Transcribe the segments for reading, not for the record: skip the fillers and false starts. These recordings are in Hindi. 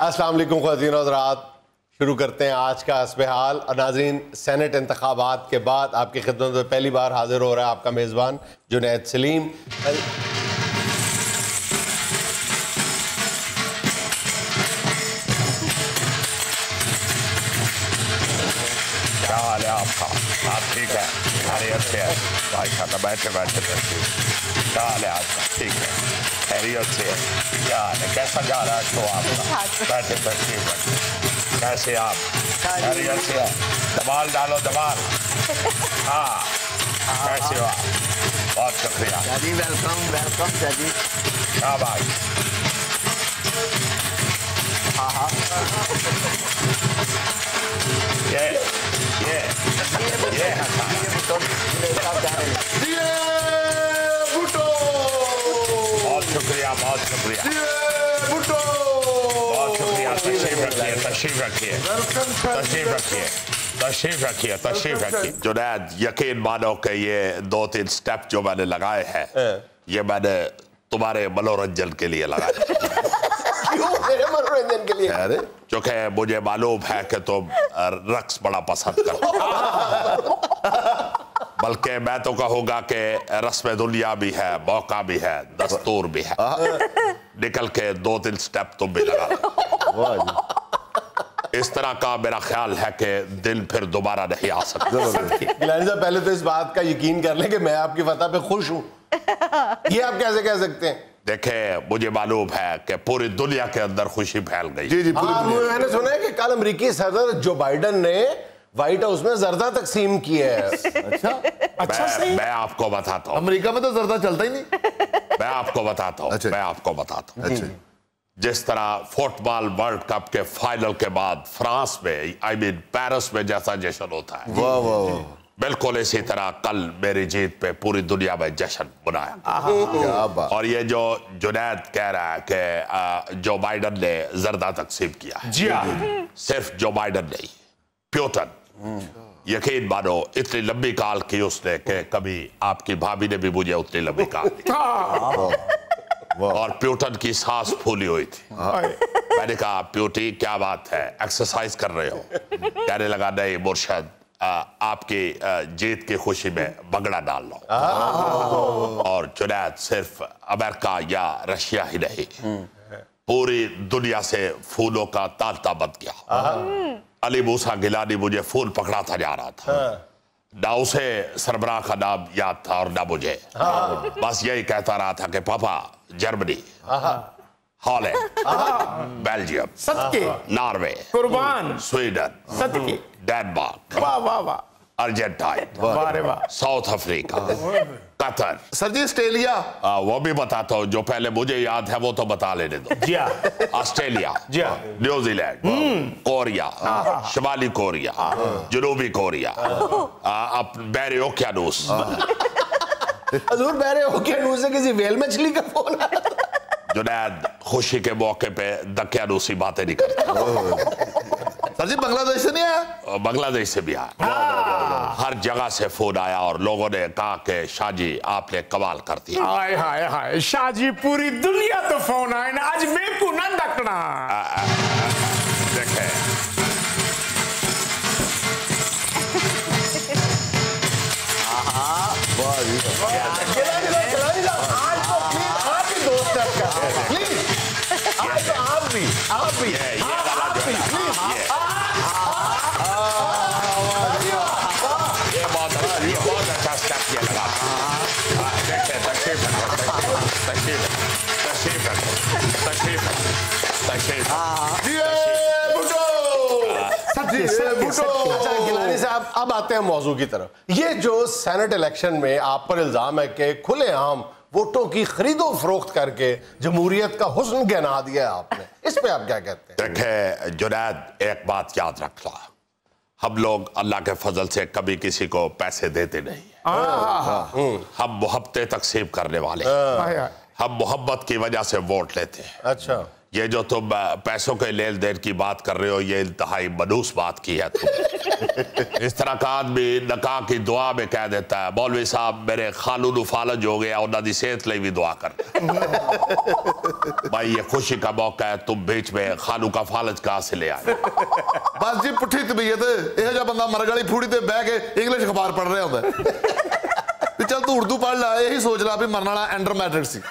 अस्सलाम वालेकुम ख़वातीन और हज़रात, शुरू करते हैं आज का हस्ब-ए-हाल। नाज़रीन, सेनेट इंतखाबात के बाद आपकी खिदमत में पहली बार हाजिर हो रहा है आपका मेज़बान जुनैद सलीम। क्या हाल है आपका? आप ठीक है? खैरियत से है? भाई साहब बैठे बैठे क्या हाल है आपका? ठीक है, खैरियत से है? क्या हाल है? कैसा जा रहा है शो आपका? बैठे बैठे कैसे आप? खैरियत से है? दबाल डालो दबाल। हाँ, कैसे हो आप? बहुत शुक्रिया जी, वेलकम वेलकम जी। हाँ भाई, हाँ ये बहुत शुक्रिया बहुत शुक्रिया बहुत शुक्रिया। तशरीफ रखिए तशरीफ रखिए तशरीफ रखिए तशरीफ रखिए तशरीफ रखिए। जुनैद, यकीन मानो कि ये 2-3 स्टेप जो मैंने लगाए हैं ये मैंने तुम्हारे मनोरंजन के लिए लगाए। क्यों मेरे मनोरंजन के लिए? अरे क्योंकि मुझे मालूम है कि तुम रक्स बड़ा पसंद करते हो। बल्कि मैं तो कहूँगा कि रस्म दुनिया भी है, मौका भी है, दस्तूर भी है। निकल के 2-3 स्टेप तुम भी लगा लो। इस तरह का मेरा ख्याल है कि दिन फिर दोबारा नहीं आ सकता। गिलानी साहब, पहले तो इस बात का यकीन कर लें कि मैं आपकी फतह पे खुश हूँ। ये आप कैसे कह सकते हैं? देखे, मुझे मालूम है कि पूरी दुनिया के अंदर खुशी फैल गई। जी जी, मैंने सुना है कि कल अमेरिकी सदर जो बाइडन ने व्हाइट हाउस में जर्दा तकसीम की है। अच्छा सही। मैं आपको बताता हूँ, अमेरिका में तो जर्दा चलता ही नहीं। मैं आपको बताता हूँ, मैं आपको बताता हूँ। जिस तरह फुटबॉल वर्ल्ड कप के फाइनल के बाद फ्रांस में, पेरिस में जैसा जश्न होता है, वाह वाह वाह, बिल्कुल इसी तरह कल मेरी जीत पे पूरी दुनिया में जश्न मनाया। और ये जो जुनैद कह रहा है कि जो बाइडन ने जर्दा तकसीम किया है, जी हाँ, सिर्फ जो बाइडन नहीं, प्यूटन, यकीन मानो इतनी लंबी काल की उसने कि कभी आपकी भाभी ने भी मुझे उतनी लंबी काल दी। और प्यूटन की सांस फूली हुई थी। मैंने कहा, प्यूटी क्या बात है, एक्सरसाइज कर रहे हो? कहने लगा, नहीं मुर्शद, आपकी जीत की खुशी में बगड़ा डाल लो। और जुनैद, सिर्फ अमेरिका या रशिया ही नहीं, पूरी दुनिया से फूलों का तांता बन गया। अली मूसा गिलानी मुझे फूल पकड़ाता जा रहा था, ना उसे सरबराह का नाम याद था और ना मुझे। बस यही कहता रहा था कि पापा जर्मनी, हॉलैंड, बेल्जियम, सत्य, नॉर्वे, कुर्बान, स्वीडन, सत्य, डेनमार्क, वाह वाह वाह, अर्जेंटाइन, वाह वाह, साउथ अफ्रीका, कतर। सर जी ऑस्ट्रेलिया, वो भी बताता हूँ, जो पहले मुझे याद है वो तो बता लेने दो। जी हाँ, ऑस्ट्रेलिया, जी हाँ, न्यूजीलैंड, कोरिया, शिमाली कोरिया, जनूबी कोरिया, बैरे ओकियानूस। हजूर, बहरे ओकियानूस से किसी वेल मछली का फोन आया? जुनैद, खुशी के मौके पे दकियानूसी बातें नहीं करता। सर जी बांग्लादेश से नहीं आया? बांग्लादेश से भी आया, हर जगह से फोन आया और लोगों ने कहा कि शाह जी आपने कमाल कर दिया। हाय हाय हाय, शाह जी पूरी दुनिया तो फोन आए ना, आज मैं को ना डकना। देखे, आप भी ये बहुत अच्छा स्टेप किया लगा। देखे, तशरीफ अच्छा गिलानी साहब, अब आते हैं मौजू की तरफ। ये जो सेनेट इलेक्शन में आप पर इल्जाम है कि खुलेआम वोटों की खरीदो फरोख्त करके जमहूरियत का हुस्न गिना दिया है आपने, इस पे आप क्या कहते हैं? देखे जुनैद, एक बात याद रखना, हम लोग अल्लाह के फजल से कभी किसी को पैसे देते नहीं है। हम मोहब्बतें तकसीम करने वाले, हम मोहब्बत की वजह से वोट लेते हैं। अच्छा, ये जो तुम पैसों के लेन देन की बात कर रहे हो, ये इंतहाई मनूस बात की है तुम। इस तरह का आदमी नका की दुआ में कह देता है मौलवी साहब मेरे खालू नु फालज हो गया उन्होंने सेहत लिए भी दुआ कर भाई ये खुशी का मौका है तुम बीच में खालू का फालज कहां से ले आए बस जी पुठी तबीयत यह जा बंदा मरगली फूड़ी ते बह के इंग्लिश अखबार पढ़ रहा होता है चल तू उर्दू पढ़ ला यही सोच ला भी मरने वाला एंडर मैट्रिक सी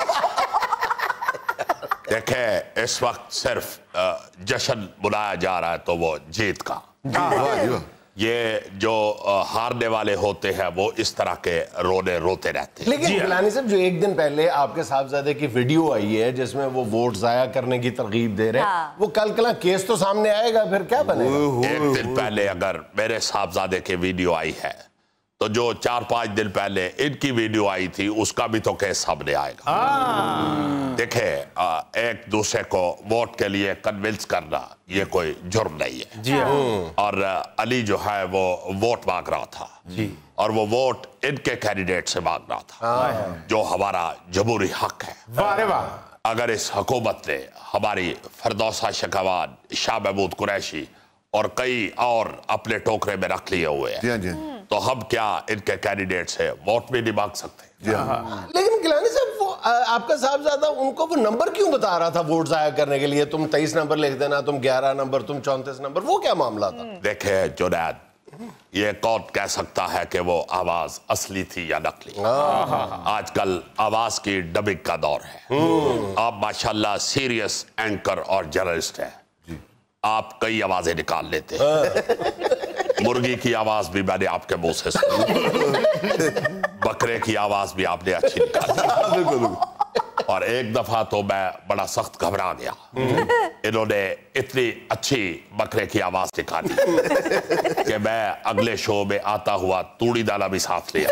देखे इस वक्त सिर्फ जश्न मनाया जा रहा है तो वो जीत का ये जो हारने वाले होते हैं वो इस तरह के रोते रहते हैं। लेकिन गिलानी साहब जो एक दिन पहले आपके साहबजादे की वीडियो आई है जिसमें वो वोट जाया करने की तरगीब दे रहे हैं वो कल केस तो सामने आएगा फिर क्या बनेगा? एक दिन पहले अगर मेरे साहबजादे की वीडियो आई है तो जो 4-5 दिन पहले इनकी वीडियो आई थी उसका भी तो केस सामने आएगा। देखे एक दूसरे को वोट के लिए कन्विंस करना ये कोई जुर्म नहीं है जी और अली जो है वो वोट मांग रहा था जी और वो वोट इनके कैंडिडेट से मांग रहा था जो हमारा जमहूरी हक है। वाह वाह। अगर इस हुकूमत ने हमारी फरदौसा शेखावान, शाह महमूद कुरैशी और कई और अपने टोकरे में रख लिए हुए हैं तो हम क्या इनके कैंडिडेट से वोट भी नहीं मांग सकते? लेकिन गिलानी साहब वो आपका साहबजादा उनको वो नंबर क्यों बता रहा था वोट जाया करने के लिए? तुम 23 नंबर लिख देना, तुम 11 नंबर, तुम 34 नंबर, वो क्या मामला था? देखे जुनैद ये कौन कह सकता है कि वो आवाज असली थी या नकली? आजकल आवाज की डबिंग का दौर है। आप माशाल्लाह सीरियस एंकर और जर्नलिस्ट हैं, आप कई आवाजें निकाल लेते हैं। मुर्गी की आवाज भी मैंने आपके मुंह से सुनी, बकरे की आवाज भी आपने अच्छी निकाली और एक दफा तो मैं बड़ा सख्त घबरा गया, इन्होंने इतनी अच्छी बकरे की आवाज निकाली कि मैं अगले शो में आता हुआ तूड़ी दाना भी साथ लिया।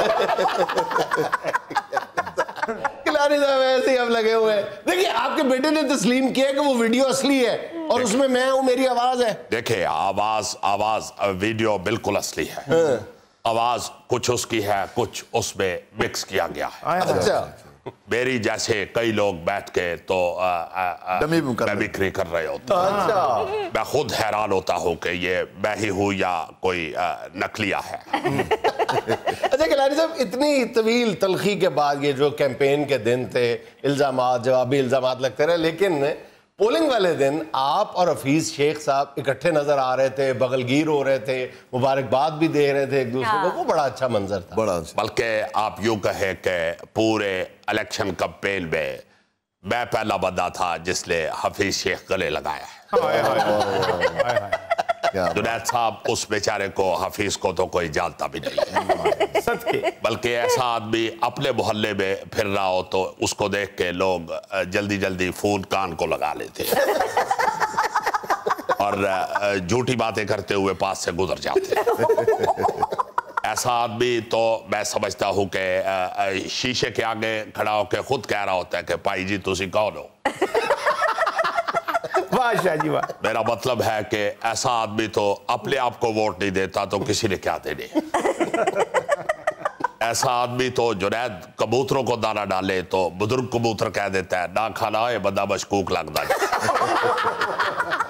गिलानी साहब ऐसे ही अब लगे हुए हैं। देखिए आपके बेटे ने तस्लीम किया कि वो वीडियो असली है और उसमें मैं हूं, मेरी आवाज है। देखिए आवाज वीडियो बिल्कुल असली है। आवाज कुछ उसकी है, कुछ उसमें मिक्स किया गया है। अच्छा, मेरी जैसे कई लोग बैठ के तो मिमिक्री कर रहे होते हैं। अच्छा, मैं खुद हैरान होता हूँ कि ये मैं ही हूँ या कोई नकलिया है। अच्छा गिलानी साहब इतनी तवील तलखी के बाद ये जो कैंपेन के दिन थे, इल्जामात जवाबी इल्जामात लगते रहे, लेकिन पोलिंग वाले दिन आप और हफीज शेख साहब इकट्ठे नजर आ रहे थे, बगलगीर हो रहे थे, मुबारकबाद भी दे रहे थे एक दूसरे को, वो बड़ा अच्छा मंजर था। बड़ा बल्कि आप यूं कहे कि पूरे इलेक्शन कैंपेन में मैं पहला बंदा था जिसने हफीज शेख गले लगाया है। जुनैद साहब उस बेचारे को, हफीज को तो कोई जानता भी नहीं है, बल्कि ऐसा आदमी अपने मोहल्ले में फिर रहा हो तो उसको देख के लोग जल्दी जल्दी फोन कान को लगा लेते और झूठी बातें करते हुए पास से गुजर जाते। ऐसा आदमी तो मैं समझता हूं कि शीशे के आगे खड़ा होकर खुद कह रहा होता है कि भाई जी तुसी कौन हो? जी वाह। मेरा मतलब है कि ऐसा आदमी तो अपने आप को वोट नहीं देता तो किसी ने क्या देने। ऐसा आदमी तो जुनैद कबूतरों को दाना डाले तो बुजुर्ग कबूतर कह देता है ना खाना है बंदा मशकूक लगता है।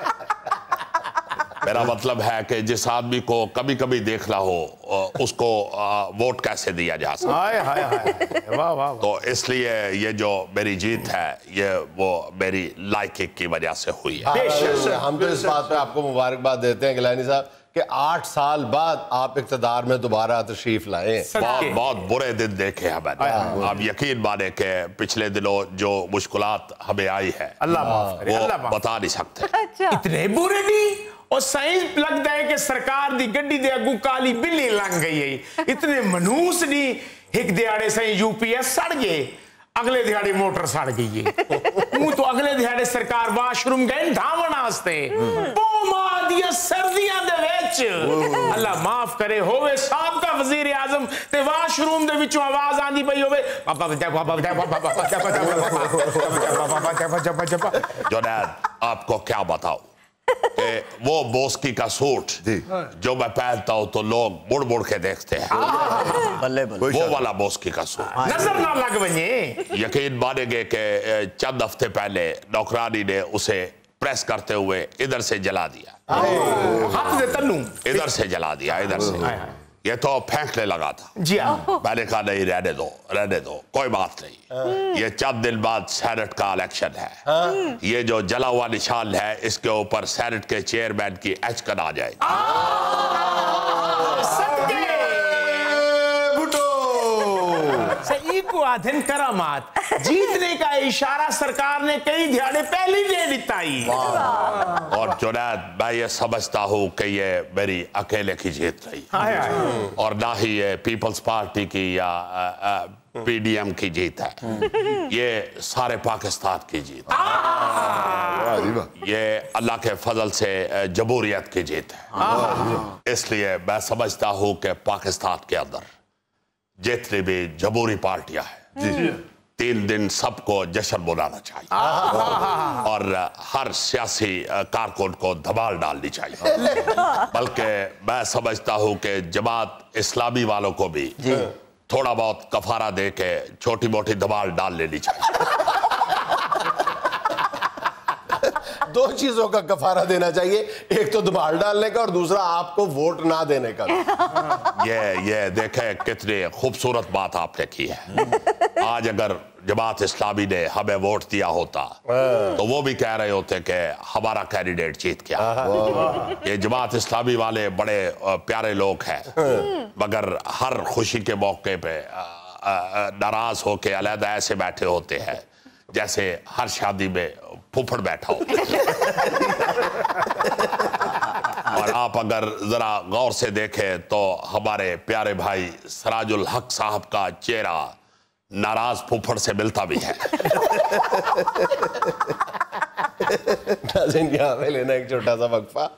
मेरा मतलब है कि जिस आदमी को कभी कभी देखना हो उसको वोट कैसे दिया जा सकता। वाह वाह। तो इसलिए ये जो मेरी जीत है ये वो मेरी लाइकिंग की वजह से हुई है। हम तो इस बात पे आपको मुबारकबाद देते हैं गिलानी साहब कि 8 साल बाद आप इक़्तिदार में दोबारा तशरीफ लाए। बहुत बुरे दिन देखे हैं मैंने। आप यकीन माने कि पिछले दिनों जो मुश्किलात हमें आई है अल्लाह माफ करे, वो बता नहीं सकते। इतने बुरे नहीं और साइंस लगता है कि सरकार दी गड्डी दे अगू काली बिल्ली लंघ गई है। इतने मनूस नहीं एक दिहाड़े सही यूपीएस सड़ गए, अगले दिहाड़े मोटर सड़ गई है। तो अगले दिहाड़े सरकार वाशरूम गए धावन वास्ते सर्दियां दे विच। अल्लाह माफ करे होवे साबका वजीर आजम ते वाशरूम दे विचों आवाज आंदी पई होवे जुनैद आपको क्या बताऊं कि वो बोस्की का सूट जो मैं पहनता हूं तो लोग मुड़ मुड़ के देखते हैं। बल्ले बल्ले वो वाला बोस्की का सूट नजर ना लग बने। यकीन मानेंगे कि चंद हफ्ते पहले नौकरानी ने उसे प्रेस करते हुए इधर से जला दिया, हाथ दे तन्नू इधर से जला दिया, इधर से। ये तो फेंकने लगा था। जी हाँ। मैंने कहा नहीं, रहने दो, कोई बात नहीं। ये चंद दिन बाद सेनेट का इलेक्शन है। ये जो जला हुआ निशान है इसके ऊपर सेनेट के चेयरमैन की एचकन आ जाएगी। आधन करामात जीतने का इशारा सरकार ने कई दिहाड़े पहले दे दिता ही। और जुनैद, मैं ये समझता हूँ कि ये मेरी अकेले की जीत रही और ना ही ये पीपल्स पार्टी की या पीडीएम की जीत है। ये सारे पाकिस्तान की जीत है। ये अल्लाह के फजल से जमहूरियत की जीत है। इसलिए मैं समझता हूँ कि पाकिस्तान के अंदर जितनी भी जमहूरी पार्टियां हैं 3 दिन सबको जश्न मनाना चाहिए और हर सियासी कारकुन को धमाल डालनी चाहिए। बल्कि मैं समझता हूं कि जमात इस्लामी वालों को भी थोड़ा बहुत कफारा दे के छोटी मोटी धमाल डाल लेनी चाहिए। 2 चीजों का कफारा देना चाहिए, एक तो धमाल डालने का और दूसरा आपको वोट ना देने का। ये देखें कितनी खूबसूरत बात आपने की है। आज अगर जमात इस्लामी ने हमें वोट दिया होता तो वो भी कह रहे होते कि हमारा कैंडिडेट जीत गया। ये जमात इस्लामी वाले बड़े प्यारे लोग हैं, मगर हर खुशी के मौके पे नाराज होके अलहदा ऐसे बैठे होते हैं जैसे हर शादी में फूफड़ बैठा हो। और आप अगर जरा गौर से देखें तो हमारे प्यारे भाई सराजुल हक साहब का चेहरा नाराज फूफड़ से मिलता भी है। नाज़रीन, यहाँ पे लेना एक छोटा सा वक्फा।